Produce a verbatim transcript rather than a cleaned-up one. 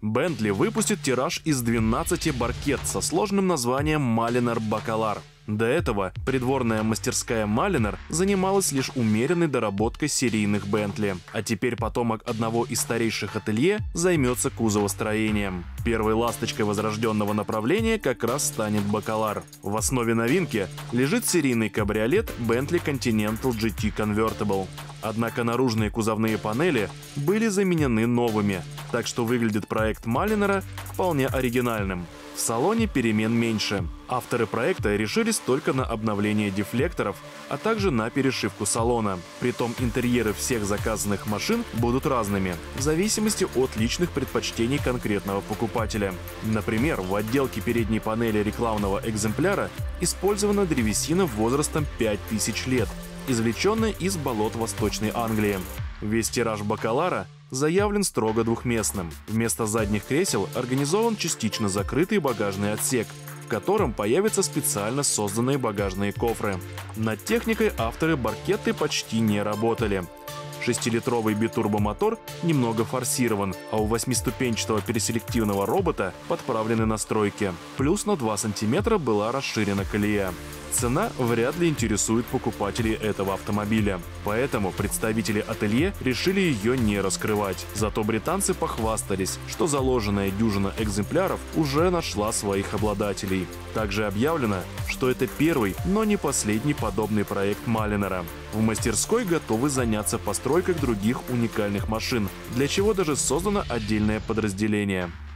Bentley выпустит тираж из двенадцати баркет со сложным названием Mulliner Bacalar. До этого придворная мастерская Mulliner занималась лишь умеренной доработкой серийных Bentley, а теперь потомок одного из старейших ателье займется кузовостроением. Первой ласточкой возрожденного направления как раз станет Bacalar. В основе новинки лежит серийный кабриолет Bentley Continental джи ти Convertible. Однако наружные кузовные панели были заменены новыми, так что выглядит проект Mulliner вполне оригинальным. В салоне перемен меньше. Авторы проекта решились только на обновление дефлекторов, а также на перешивку салона. Притом интерьеры всех заказанных машин будут разными, в зависимости от личных предпочтений конкретного покупателя. Например, в отделке передней панели рекламного экземпляра использована древесина возрастом пять тысяч лет, извлеченная из болот Восточной Англии. Весь тираж Бакалара заявлен строго двухместным. Вместо задних кресел организован частично закрытый багажный отсек, в котором появятся специально созданные багажные кофры. Над техникой авторы баркетты почти не работали. Шестилитровый битурбомотор немного форсирован, а у восьмиступенчатого переселективного робота подправлены настройки. Плюс на два сантиметра была расширена колея. Цена вряд ли интересует покупателей этого автомобиля, поэтому представители ателье решили ее не раскрывать. Зато британцы похвастались, что заложенная дюжина экземпляров уже нашла своих обладателей. Также объявлено, что это первый, но не последний подобный проект Mulliner. В мастерской готовы заняться постройкой других уникальных машин, для чего даже создано отдельное подразделение.